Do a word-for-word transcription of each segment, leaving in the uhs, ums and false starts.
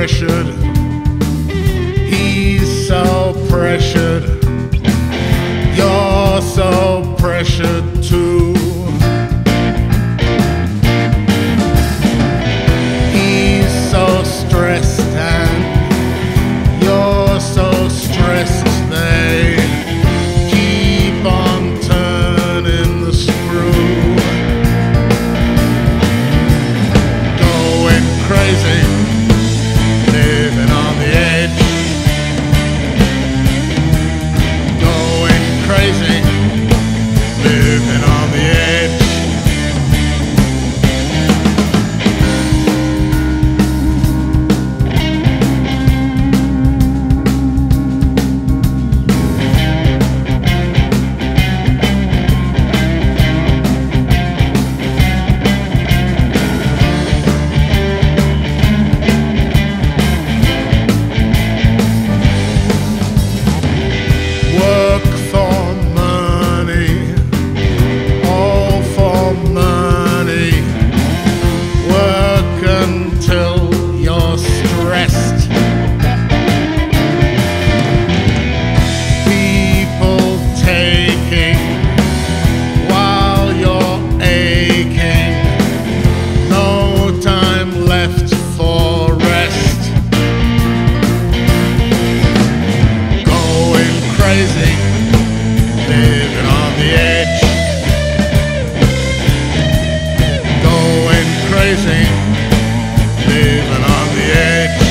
pressured. He's so pressured. You're so pressured too. He's so stressed and you're so stressed. They keep on turning the screw, going crazy, living on the edge, going crazy, living on the edge. Work for money, all for money. Work until you're stressed. People taking while you're aching. No time left for rest. Going crazy, living on the edge. Going crazy, living on the edge.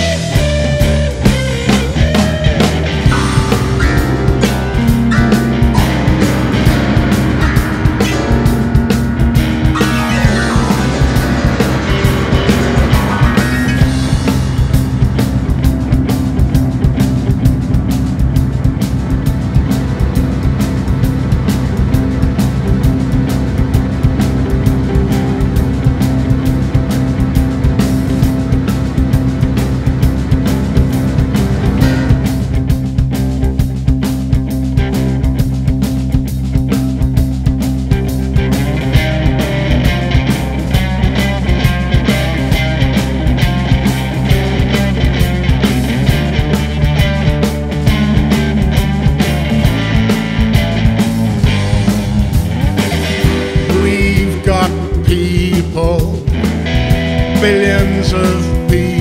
We've got people, billions of people.